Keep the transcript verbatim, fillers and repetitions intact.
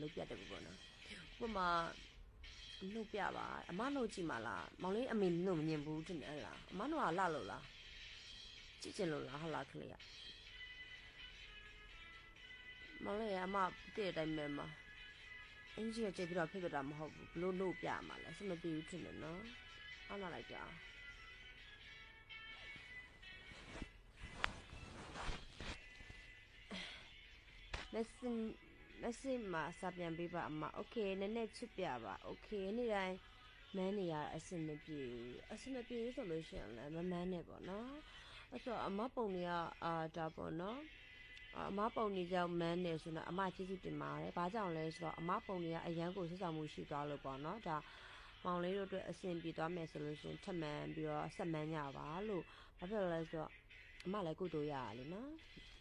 လုပ်ပြတယ်ပေါ့နော်ဥပမာနှုတ်ပြပါအမနှုတ်ကြည့်ပါလားမောင်လေးအမေနှုတ်မမြင်ဘူးတင်တယ်လားအမနှုတ်ကလှလို့လားကြည့်ချင်လို့လားဟုတ်လားကလေးကမောင်လေးကအမတည့်တဲ့အတိုင်းပဲမှာအင်ကြီးကကြိတ်ပြီးတော့ဖိပြတာမဟုတ်ဘူးဘလို့နှုတ်ပြမှာလဲစမပြေဘူးတင်တယ်နော်အားလာလိုက်ကြမက်ဆင်မက်ဆင်မှာစာပြန်ပေးပါအမโอเคနည်းနည်းချစ်ပြပါโอเคနေ့တိုင်းမန်းနေရအစင်မပြေအစင်မပြေဆိုလို့ရှိရင်လည်းမမန်းနဲ့ပေါ့နော်အဲ့တော့အမပုံတွေကအာဒါပေါ့နော်အမပုံတွေကြောင့်မန်းနေဆိုတော့အမကျေးဇူးတင်ပါတယ်ဘာကြောင့်လဲဆိုတော့အမပုံတွေကအရန်ကိုဆက်ဆောင်မှုရှိသွားလို့ပေါ့နော်ဒါမောင်လေးတို့အတွက်အဆင်ပြေသွားမယ်ဆိုလို့ရှိရင်ထပ်မံပြီးတော့ဆက်မန်းကြပါလို့ဘာဖြစ်လို့လဲဆိုတော့အမလည်းကုသိုလ်ရရလေနော်